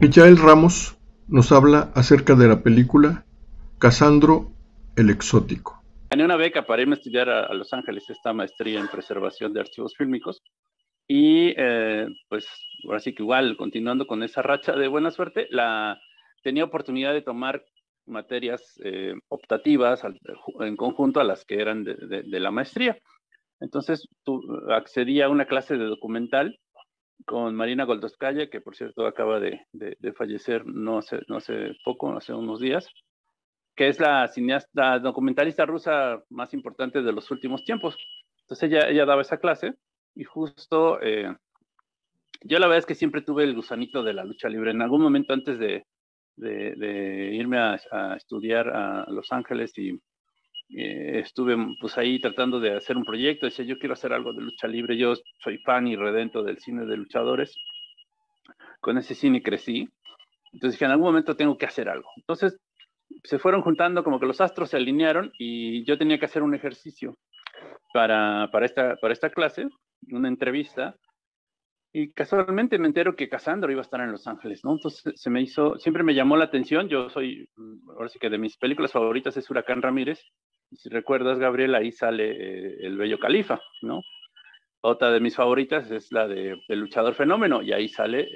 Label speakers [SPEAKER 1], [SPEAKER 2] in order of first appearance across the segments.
[SPEAKER 1] Michael Ramos nos habla acerca de la película Casandro el Exótico.
[SPEAKER 2] Gané una beca para irme a estudiar a Los Ángeles, esta maestría en preservación de archivos fílmicos. Y pues ahora sí que igual, continuando con esa racha de buena suerte, tenía oportunidad de tomar materias optativas en conjunto a las que eran de la maestría. Entonces accedí a una clase de documental con Marina Goldovskaya, que por cierto acaba de fallecer no hace poco, hace unos días, que es la cineasta, documentalista rusa más importante de los últimos tiempos. Entonces ella daba esa clase y justo yo la verdad es que siempre tuve el gusanito de la lucha libre. En algún momento antes de irme a estudiar a Los Ángeles y estuve pues ahí tratando de hacer un proyecto, decía yo quiero hacer algo de lucha libre, yo soy fan y redento del cine de luchadores, con ese cine crecí, entonces dije en algún momento tengo que hacer algo. Entonces se fueron juntando, como que los astros se alinearon y yo tenía que hacer un ejercicio para esta clase, una entrevista, y casualmente me entero que Casandro iba a estar en Los Ángeles, ¿no? Entonces siempre me llamó la atención, yo soy, ahora sí que de mis películas favoritas es Huracán Ramírez, y si recuerdas, Gabriel, ahí sale el Bello Califa, ¿no? Otra de mis favoritas es la de El Luchador Fenómeno, y ahí sale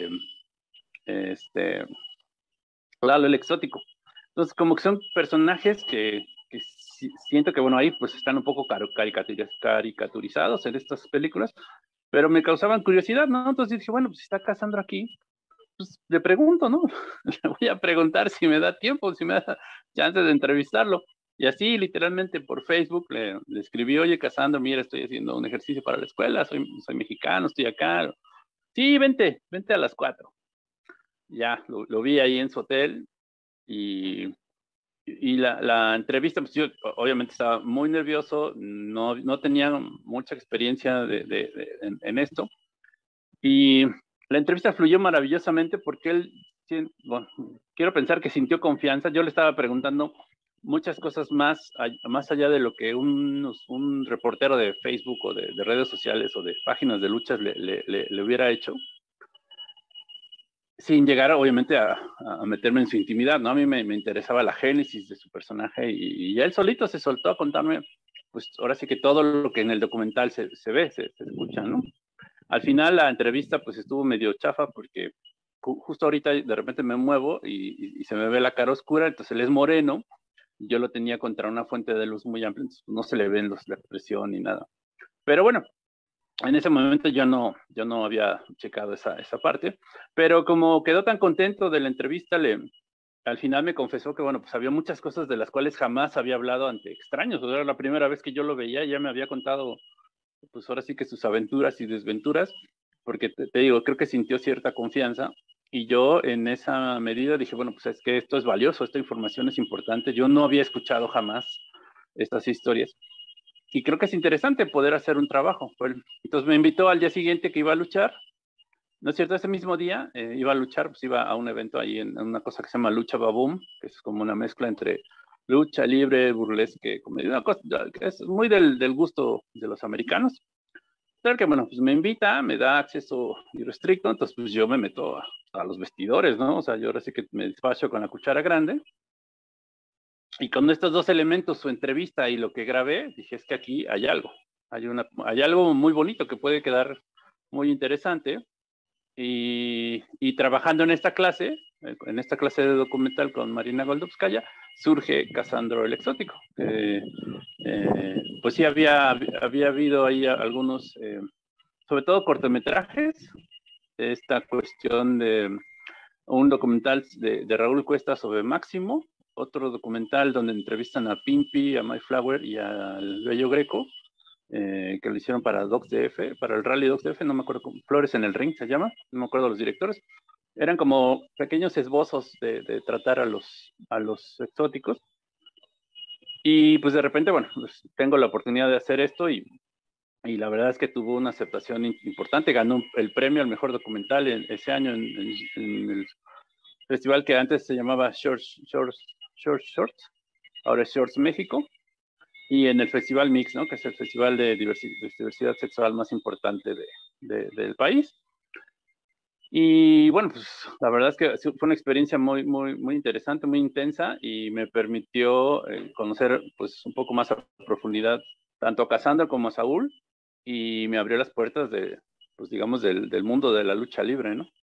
[SPEAKER 2] este, Lalo el Exótico. Entonces, como que son personajes que siento que, bueno, ahí pues están un poco caricaturizados en estas películas, pero me causaban curiosidad, ¿no? Entonces dije, bueno, pues si está Cassandra aquí, pues le pregunto, ¿no? Le voy a preguntar si me da tiempo, si me da chance de entrevistarlo. Y así, literalmente por Facebook, le escribí, oye, Cassandra, mira, estoy haciendo un ejercicio para la escuela, soy mexicano, estoy acá. Sí, vente a las 4. Ya, lo vi ahí en su hotel y la entrevista, pues yo obviamente estaba muy nervioso, no tenía mucha experiencia en esto. Y la entrevista fluyó maravillosamente porque él, bueno, quiero pensar que sintió confianza. Yo le estaba preguntando muchas cosas más allá de lo que un reportero de Facebook o de redes sociales o de páginas de luchas le hubiera hecho, sin llegar obviamente a meterme en su intimidad, ¿no? A mí me interesaba la génesis de su personaje y él solito se soltó a contarme, pues ahora sí que todo lo que en el documental se ve, se escucha, ¿no? Al final la entrevista pues estuvo medio chafa porque justo ahorita de repente me muevo y se me ve la cara oscura, entonces él es moreno, yo lo tenía contra una fuente de luz muy amplia, entonces no se le ven la expresión ni nada. Pero bueno, en ese momento yo no había checado esa parte, pero como quedó tan contento de la entrevista, al final me confesó que, bueno, pues había muchas cosas de las cuales jamás había hablado ante extraños. O sea, era la primera vez que yo lo veía, ya me había contado, pues ahora sí que sus aventuras y desventuras, porque te digo, creo que sintió cierta confianza. Y yo en esa medida dije, bueno, pues es que esto es valioso, esta información es importante. Yo no había escuchado jamás estas historias. Y creo que es interesante poder hacer un trabajo. Entonces me invitó al día siguiente que iba a luchar. ¿No es cierto? Ese mismo día iba a luchar, pues iba a un evento ahí en una cosa que se llama Lucha Baboom, que es como una mezcla entre lucha libre, burlesque, comedia, una cosa que es muy del gusto de los americanos. Claro que, bueno, pues me invita, me da acceso irrestricto, entonces pues yo me meto a los vestidores, ¿no? O sea, yo ahora sí que me despacho con la cuchara grande. Y con estos dos elementos, su entrevista y lo que grabé, dije, es que aquí hay algo. Hay algo muy bonito que puede quedar muy interesante. Y trabajando en esta clase de documental con Marina Goldovskaya, surge Casandro el Exótico. Pues sí, había habido ahí algunos, sobre todo cortometrajes, esta cuestión de un documental de Raúl Cuesta sobre Máximo, otro documental donde entrevistan a Pimpi, a My Flower y al Bello Greco, que lo hicieron para Docs DF, para el Rally Docs DF, no me acuerdo cómo, Flores en el Ring se llama, no me acuerdo los directores. Eran como pequeños esbozos de tratar a los exóticos. Y pues de repente, bueno, pues tengo la oportunidad de hacer esto y la verdad es que tuvo una aceptación importante. Ganó el premio al mejor documental ese año en el festival que antes se llamaba Shorts, ahora es Shorts México, y en el Festival Mix, ¿no? Que es el festival de diversidad sexual más importante del país. Y bueno, pues la verdad es que fue una experiencia muy, muy, muy interesante, muy intensa y me permitió conocer pues un poco más a profundidad tanto a Cassandra como a Saúl y me abrió las puertas de, pues digamos, del mundo de la lucha libre, ¿no?